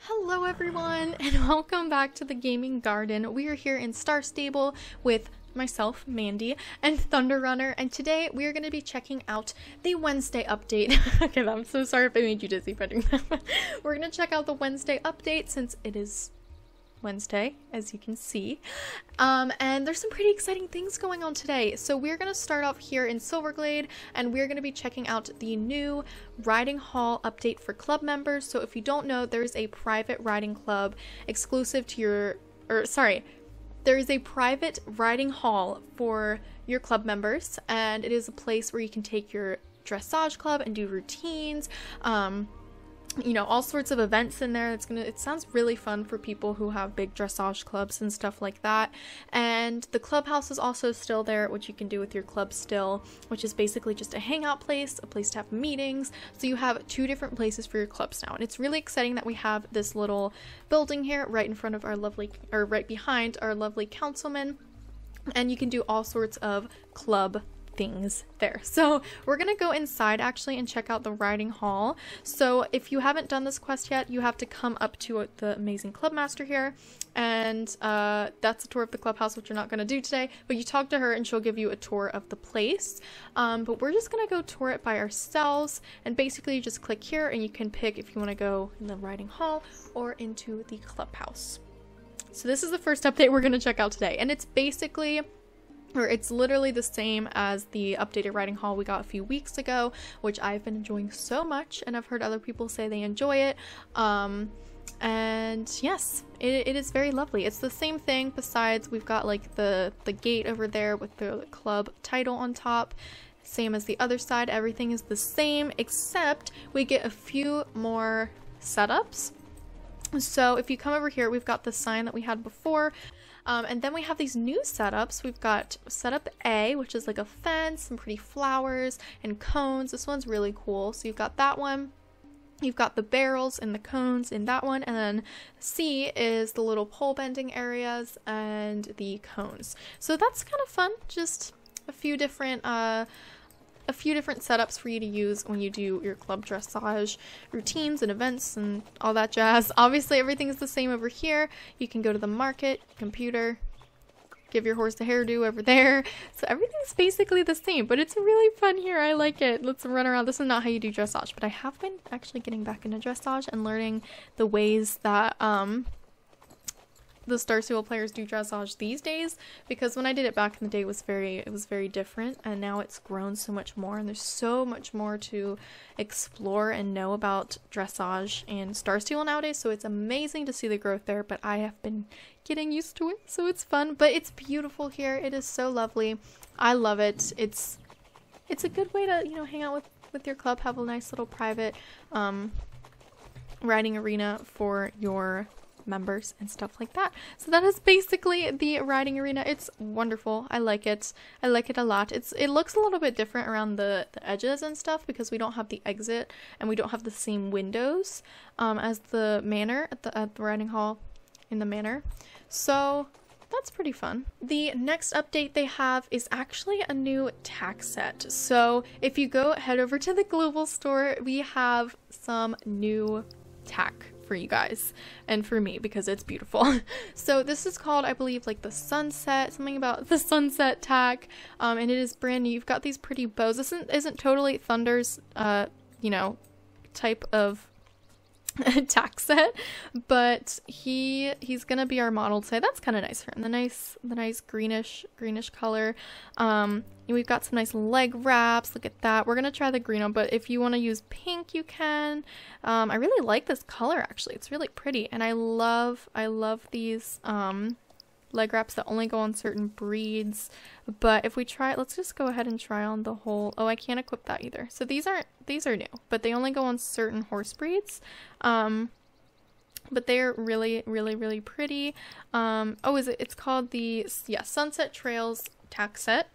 Hello everyone and welcome back to the gaming garden. We are here in Star Stable with myself, Mandy, and Thunder Runner, and today we are going to be checking out the Wednesday update. Okay, I'm so sorry if I made you dizzy by doing that. We're going to check out the Wednesday update since it is Wednesday, as you can see, and there's some pretty exciting things going on today. So we're going to start off here in Silverglade, and we're going to be checking out the new riding hall update for club members. So if you don't know, there's a private riding club exclusive to your, there is a private riding hall for your club members, and it is a place where you can take your dressage club and do routines, you know, all sorts of events in there. It sounds really fun for people who have big dressage clubs and stuff like that. And the clubhouse is also still there, which you can do with your club still, which is basically just a hangout place, a place to have meetings. So you have two different places for your clubs now, and it's really exciting that we have this little building here right in front of our lovely, or right behind our lovely councilman, and you can do all sorts of club things there. So we're gonna go inside actually and check out the riding hall. So if you haven't done this quest yet, you have to come up to the amazing club master here, and that's a tour of the clubhouse, which you're not gonna do today, but you talk to her and she'll give you a tour of the place. But we're just gonna go tour it by ourselves, and basically you just click here and you can pick if you want to go in the riding hall or into the clubhouse. So this is the first update we're gonna check out today, and it's basically, or it's literally the same as the updated riding hall we got a few weeks ago, which I've been enjoying so much, and I've heard other people say they enjoy it. And yes, it is very lovely. It's the same thing, besides we've got like the gate over there with the club title on top. Same as the other side, everything is the same, except we get a few more setups. So if you come over here, we've got the sign that we had before. And then we have these new setups. We've got setup A, which is like a fence, some pretty flowers and cones. This one's really cool. So you've got that one. You've got the barrels and the cones in that one. And then C is the little pole bending areas and the cones. So that's kind of fun. Just a few different setups for you to use when you do your club dressage routines and events and all that jazz. Obviously everything is the same over here. You can go to the market, computer, give your horse a hairdo over there. So everything's basically the same, but it's really fun here. I like it. Let's run around. This is not how you do dressage, but I have been actually getting back into dressage and learning the ways that the Star Stable players do dressage these days, because when I did it back in the day it was very different, and now it's grown so much more, and there's so much more to explore and know about dressage and Star Stable nowadays. So it's amazing to see the growth there, but I have been getting used to it, so it's fun. But it's beautiful here. It is so lovely. I love it. It's a good way to, you know, hang out with your club, have a nice little private riding arena for your members and stuff like that. So that is basically the riding arena. It's wonderful. I like it. I like it a lot. It looks a little bit different around the edges and stuff, because we don't have the exit and we don't have the same windows as the manor at the riding hall in the manor. So that's pretty fun. The next update they have is actually a new tack set. So if you head over to the global store, we have some new tack for you guys and for me, because it's beautiful. So this is called, I believe, like the sunset, something about the sunset tack, and it is brand new. You've got these pretty bows. This isn't totally Thunder's you know, type of tack set, but he's gonna be our model today. That's kind of nice for him. The nice greenish color. We've got some nice leg wraps. Look at that. We're gonna try the green one, but if you want to use pink, you can. I really like this color, actually. It's really pretty, and I love these leg wraps that only go on certain breeds. But if we try it, let's just go ahead and try on the whole. Oh, I can't equip that either. So these are new, but they only go on certain horse breeds. But they're really pretty. Oh, it's called the Sunset Trails tack set.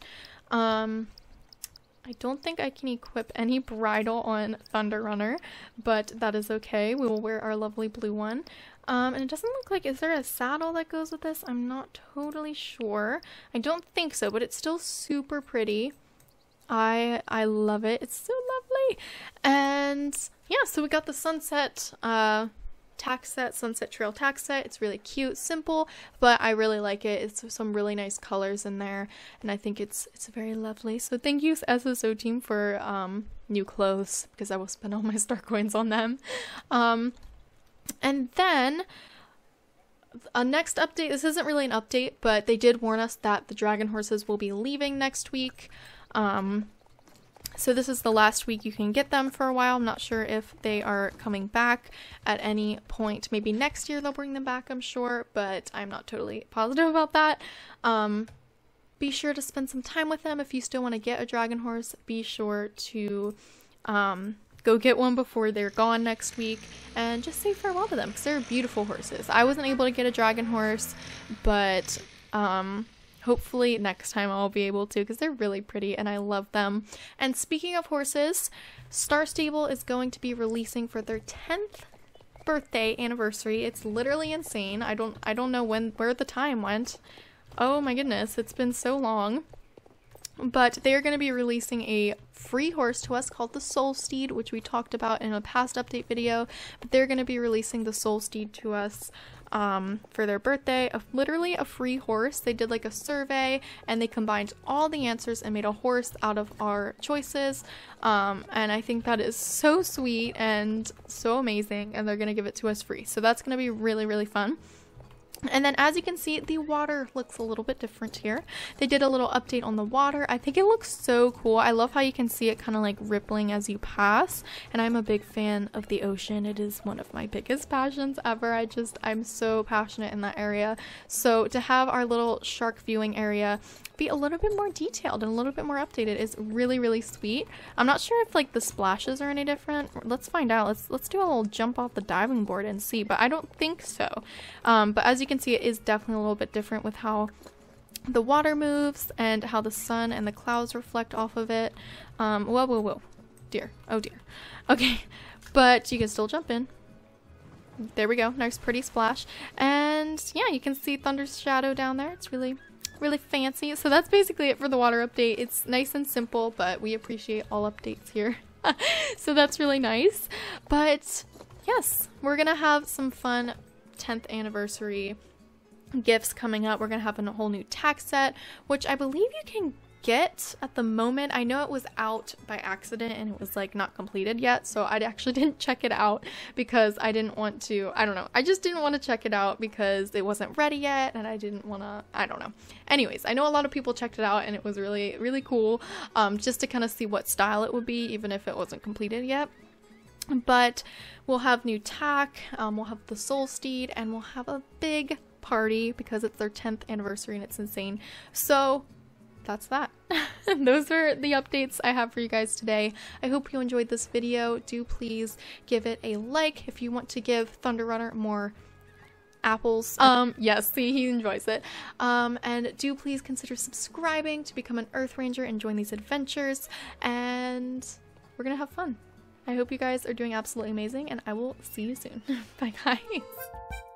I don't think I can equip any bridle on Thunder Runner, but that is okay. We will wear our lovely blue one. And it doesn't look like, is there a saddle that goes with this? I'm not totally sure. I don't think so, but it's still super pretty. I love it. It's so lovely. And yeah, so we got the sunset tack set, Sunset Trail tack set. It's really cute, simple, but I really like it. It's some really nice colors in there, and I think it's very lovely. So thank you SSO team for new clothes, because I will spend all my star coins on them. And then a next update, this isn't really an update, but they did warn us that the dragon horses will be leaving next week. So this is the last week you can get them for a while. I'm not sure if they are coming back at any point. Maybe next year they'll bring them back, I'm sure, but I'm not totally positive about that. Be sure to spend some time with them. If you still want to get a dragon horse, be sure to go get one before they're gone next week, and just say farewell to them, because they're beautiful horses. I wasn't able to get a dragon horse, but hopefully next time I'll be able to, because they're really pretty and I love them. And speaking of horses, Star Stable is going to be releasing for their 10th birthday anniversary. It's literally insane. I don't know where the time went. Oh my goodness, it's been so long. But they're going to be releasing a free horse to us called the Soul Steed, which we talked about in a past update video. But they're going to be releasing the Soul Steed to us for their birthday. Literally a free horse. They did like a survey and they combined all the answers and made a horse out of our choices. And I think that is so sweet and so amazing, and they're going to give it to us free. So that's going to be really, really fun. And then as you can see, the water looks a little bit different here. They did a little update on the water. I think it looks so cool. I love how you can see it kind of like rippling as you pass. And I'm a big fan of the ocean. It is one of my biggest passions ever. I'm so passionate in that area. So to have our little shark viewing area be a little bit more detailed and a little bit more updated is really, really sweet. I'm not sure if like the splashes are any different. Let's find out. Let's do a little jump off the diving board and see, but I don't think so. But as you can see, it is definitely a little bit different with how the water moves and how the sun and the clouds reflect off of it. Whoa, dear, oh dear. Okay, but you can still jump in. There we go, nice pretty splash. And yeah, you can see Thunder's shadow down there. It's really fancy. So that's basically it for the water update. It's nice and simple, but we appreciate all updates here. So that's really nice. But yes, we're gonna have some fun 10th anniversary gifts coming up. We're gonna have a whole new tack set, which I believe you can get at the moment. I know it was out by accident and it was like not completed yet, so I actually didn't check it out because I didn't want to, I don't know, I just didn't want to check it out because it wasn't ready yet and I didn't want to, I don't know. Anyways, I know a lot of people checked it out and it was really, really cool, just to kind of see what style it would be, even if it wasn't completed yet. But we'll have new tack, we'll have the Soul Steed, and we'll have a big party because it's their 10th anniversary and it's insane. So that's that. Those are the updates I have for you guys today. I hope you enjoyed this video. Do please give it a like if you want to give Thunder Runner more apples. Yes, see, he enjoys it. And do please consider subscribing to become an Earth Ranger and join these adventures, and we're gonna have fun. I hope you guys are doing absolutely amazing, and I will see you soon. Bye guys.